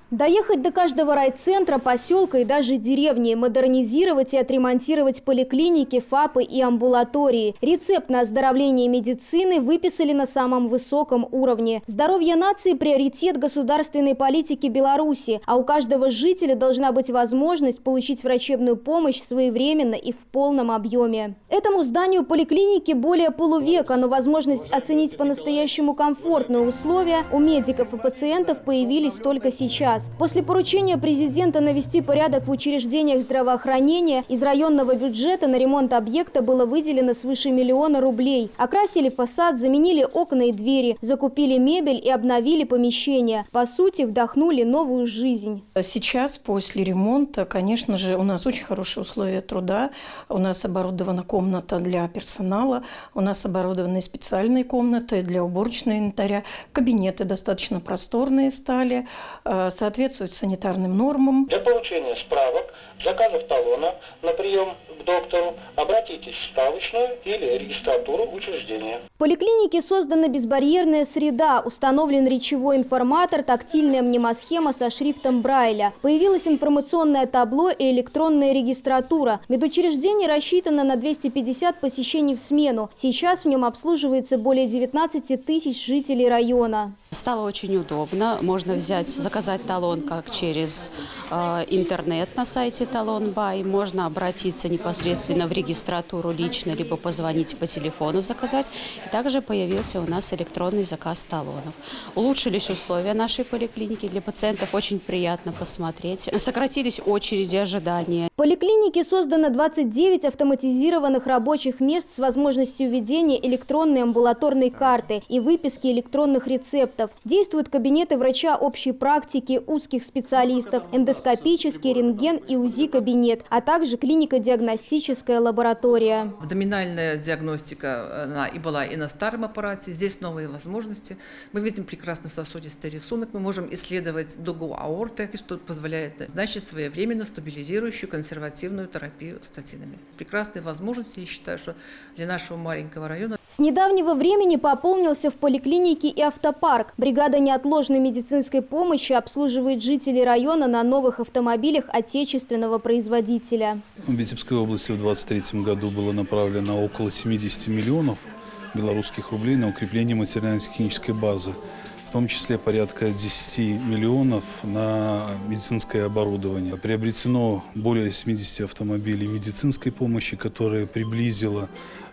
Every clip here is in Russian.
Доехать до каждого райцентра, поселка и даже деревни, модернизировать и отремонтировать поликлиники, ФАПы и амбулатории. Рецепт на оздоровление медицины выписали на самом высоком уровне. Здоровье нации – приоритет государственной политики Беларуси, а у каждого жителя должна быть возможность получить врачебную помощь своевременно и в полном объеме. Этому зданию поликлиники более полувека, но возможность оценить по-настоящему комфортные условия у медиков и пациентов появились только сейчас. После поручения президента навести порядок в учреждениях здравоохранения из районного бюджета на ремонт объекта было выделено свыше 1 миллиона рублей. Окрасили фасад, заменили окна и двери, закупили мебель и обновили помещения. По сути, вдохнули новую жизнь. Сейчас, после ремонта, конечно же, у нас очень хорошие условия труда. У нас оборудована комната для персонала, у нас оборудованы специальные комнаты для уборочного инвентаря. Кабинеты достаточно просторные стали, соответствуют санитарным нормам. Для получения справок, заказов талона на прием к доктору обратитесь в справочную или регистратуру учреждения. В поликлинике создана безбарьерная среда, установлен речевой информатор, тактильная мнемосхема со шрифтом Брайля. Появилось информационное табло и электронная регистратура. Медучреждение рассчитано на 250 посещений в смену. Сейчас в нем обслуживается более 19 тысяч жителей района. Стало очень удобно. Можно заказать талон как через интернет на сайте Талон.бай. Можно обратиться непосредственно в регистратуру лично, либо позвонить по телефону заказать. И также появился у нас электронный заказ талонов. Улучшились условия нашей поликлиники. Для пациентов очень приятно посмотреть. Сократились очереди ожидания. В поликлинике создано 29 автоматизированных рабочих мест с возможностью введения электронной амбулаторной карты и выписки электронных рецептов. Действуют кабинеты врача общей практики, узких специалистов, эндоскопический, рентген и УЗИ-кабинет, а также клинико-диагностическая лаборатория. Абдоминальная диагностика она и была и на старом аппарате. Здесь новые возможности. Мы видим прекрасно сосудистый рисунок. Мы можем исследовать дугу аорты, что позволяет назначить своевременно стабилизирующую консервативную терапию статинами. Прекрасные возможности, я считаю, что для нашего маленького района. С недавнего времени пополнился в поликлинике и автопарк. Бригада неотложной медицинской помощи обслуживает жителей района на новых автомобилях отечественного производителя. В Витебской области в 2023 году было направлено около 70 миллионов белорусских рублей на укрепление материально-технической базы, в том числе порядка 10 миллионов на медицинское оборудование. Приобретено более 70 автомобилей медицинской помощи, которая приблизила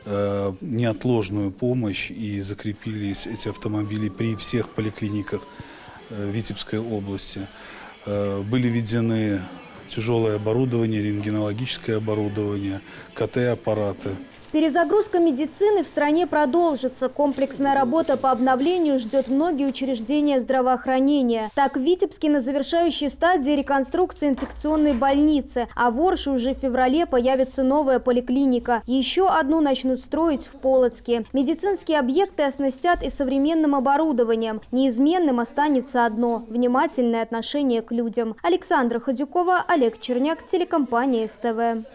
неотложную помощь, и закрепились эти автомобили при всех поликлиниках Витебской области. Были введены тяжелое оборудование, рентгенологическое оборудование, КТ-аппараты. Перезагрузка медицины в стране продолжится. Комплексная работа по обновлению ждет многие учреждения здравоохранения. Так, в Витебске на завершающей стадии реконструкции инфекционной больницы, а в Орше уже в феврале появится новая поликлиника. Еще одну начнут строить в Полоцке. Медицинские объекты оснастят и современным оборудованием. Неизменным останется одно – внимательное отношение к людям. Александра Ходюкова, Олег Черняк, телекомпания СТВ.